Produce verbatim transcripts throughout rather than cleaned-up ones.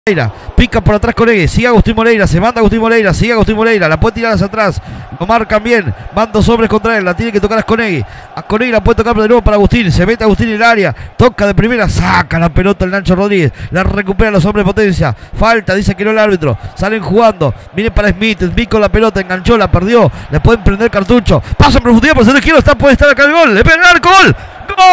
Moreira, pica por atrás Conegui, sigue Agustín Moreira, se manda Agustín Moreira, sigue Agustín Moreira, la puede tirar hacia atrás, lo marcan bien, van dos hombres contra él, la tiene que tocar a Conegui, a Conegui la puede tocar de nuevo para Agustín, se mete Agustín en el área, toca de primera, saca la pelota el Nacho Rodríguez, la recupera los hombres de Potencia, falta, dice que no el árbitro, salen jugando, viene para Smith, Smith con la pelota, enganchó, la perdió, le pueden prender cartucho, pasa en profundidad por el izquierdo, está, puede estar acá el gol, le pega el arco, gol, ¡gol!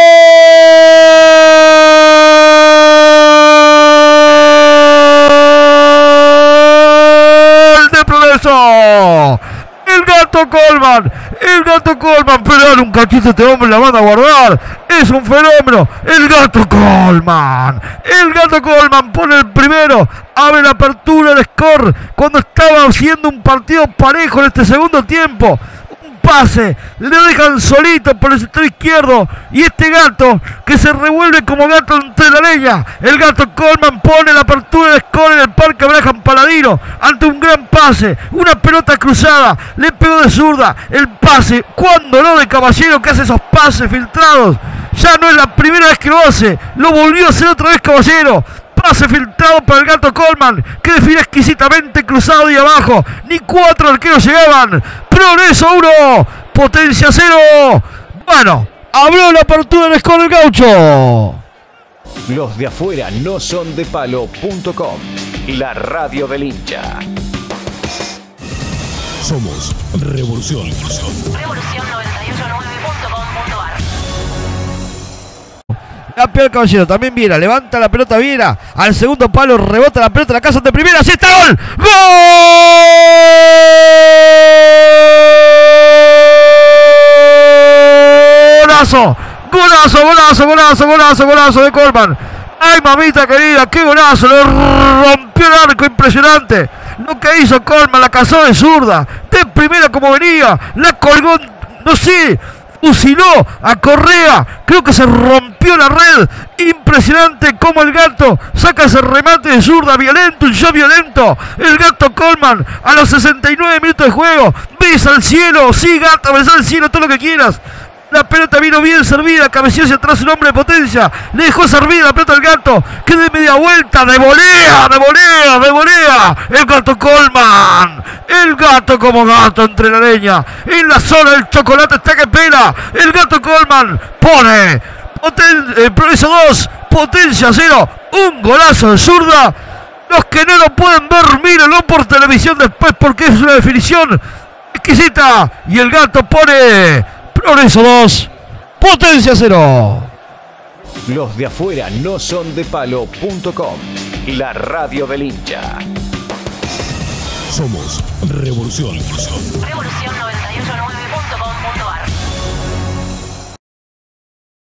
El Gato Colman, el Gato Colman, pero un cachito este hombre, la van a guardar, es un fenómeno, el Gato Colman, el Gato Colman pone el primero, abre la apertura del score, cuando estaba haciendo un partido parejo en este segundo tiempo, un pase, le dejan solito por el sector izquierdo, y este Gato, que se revuelve como gato entre la leña, el Gato Colman pone la apertura del score en el Parque Abraham Paladino, ante un gran pase, una pelota cruzada, le pegó de zurda, el pase, cuando no de Caballero que hace esos pases filtrados, ya no es la primera vez que lo hace, lo volvió a hacer otra vez Caballero, pase filtrado para el Gato Colman, que define exquisitamente cruzado de abajo, ni cuatro arqueros llegaban, Progreso uno, Potencia cero, bueno, abrió la apertura del score el Gaucho. Los de afuera no son de palo punto com, la radio del hincha. Somos Revolución. Revolución noventa y ocho nueve punto com punto ar. La peor Caballero, también Viera, levanta la pelota Viera, al segundo palo rebota la pelota, la casa de primera, así está, gol, golazo, golazo, golazo, golazo, golazo, golazo de Colman, ay mamita querida, qué golazo, le rompió el arco, impresionante, lo que hizo Colman, la cazó de zurda, de primera como venía, la colgó, no sé, fusiló a Correa, creo que se rompió la red, impresionante como el Gato saca ese remate de zurda, violento, un show violento, el Gato Colman a los sesenta y nueve minutos de juego, besa al cielo, sí Gato, besa al cielo, todo lo que quieras, la pelota vino bien servida, cabeció hacia atrás un hombre de Potencia, le dejó servida la pelota al Gato, que de media vuelta, de volea, de volea, de volea, el Gato Colman, el Gato como gato entre la leña, en la zona del chocolate está que pela, el Gato Colman pone, poten, eh, Progreso dos, Potencia cero, un golazo de zurda, los que no lo pueden ver, mírenlo por televisión después porque es una definición exquisita, y el Gato pone Progreso dos, Potencia cero. Los de afuera no son de palo punto com, la radio del hincha. Somos Revolución. Revolución noventa y ocho nueve punto com punto ar.